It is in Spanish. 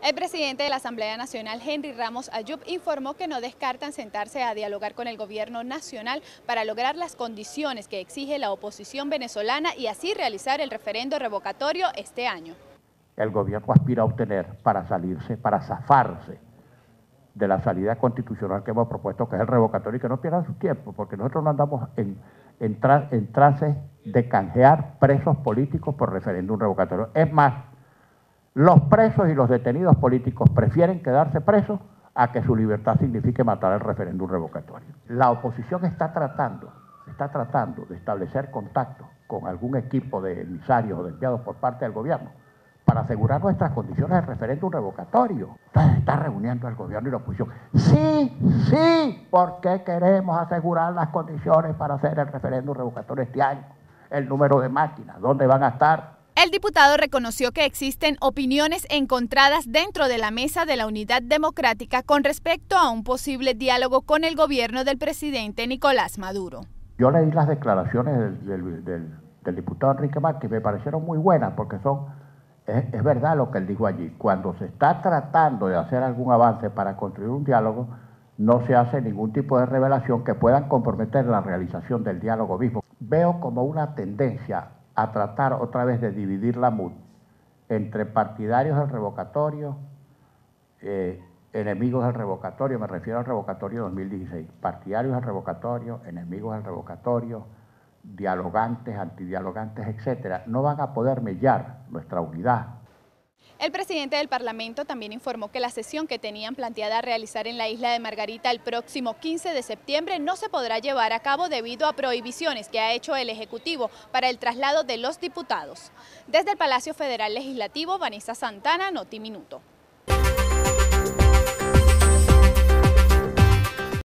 El presidente de la Asamblea Nacional, Henry Ramos Ayub, informó que no descartan sentarse a dialogar con el gobierno nacional para lograr las condiciones que exige la oposición venezolana y así realizar el referendo revocatorio este año. El gobierno aspira a obtener para zafarse de la salida constitucional que hemos propuesto, que es el revocatorio, y que no pierdan su tiempo, porque nosotros no andamos en trance de canjear presos políticos por referéndum revocatorio. Es más, los presos y los detenidos políticos prefieren quedarse presos a que su libertad signifique matar el referéndum revocatorio. La oposición está tratando de establecer contacto con algún equipo de emisarios o de enviados por parte del gobierno para asegurar nuestras condiciones de referéndum revocatorio. Entonces está reuniendo el gobierno y la oposición. Sí, porque queremos asegurar las condiciones para hacer el referéndum revocatorio este año. El número de máquinas, ¿dónde van a estar? El diputado reconoció que existen opiniones encontradas dentro de la Mesa de la Unidad Democrática con respecto a un posible diálogo con el gobierno del presidente Nicolás Maduro. Yo leí las declaraciones del diputado Enrique Márquez y me parecieron muy buenas porque es verdad lo que él dijo allí. Cuando se está tratando de hacer algún avance para construir un diálogo, no se hace ningún tipo de revelación que puedan comprometer la realización del diálogo mismo. Veo como una tendencia a tratar otra vez de dividir la MUD entre partidarios del revocatorio, enemigos del revocatorio, me refiero al revocatorio 2016, partidarios del revocatorio, enemigos del revocatorio, dialogantes, antidialogantes, etcétera, no van a poder mellar nuestra unidad. El presidente del Parlamento también informó que la sesión que tenían planteada realizar en la isla de Margarita el próximo 15 de septiembre no se podrá llevar a cabo debido a prohibiciones que ha hecho el Ejecutivo para el traslado de los diputados. Desde el Palacio Federal Legislativo, Vanessa Santana, Noti Minuto.